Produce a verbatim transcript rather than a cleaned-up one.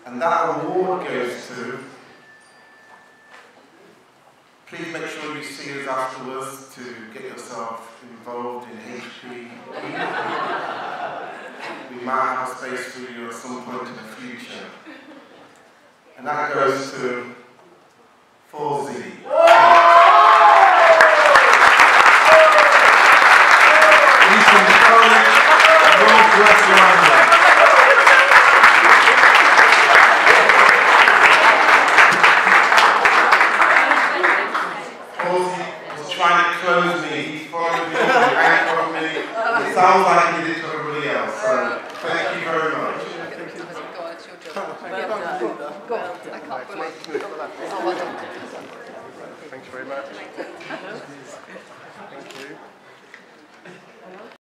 And that award goes to, please make sure you see us afterwards to get yourself involved in H P. We might have space for you at some point in the future. And that goes to four Z. Eastern College, Northwest London. Was trying to close me, he's following me, anchoring me. It sounds like he did it to everybody else, so thank you very much. Go on, I can't believe it. Thank you very much. Thank you.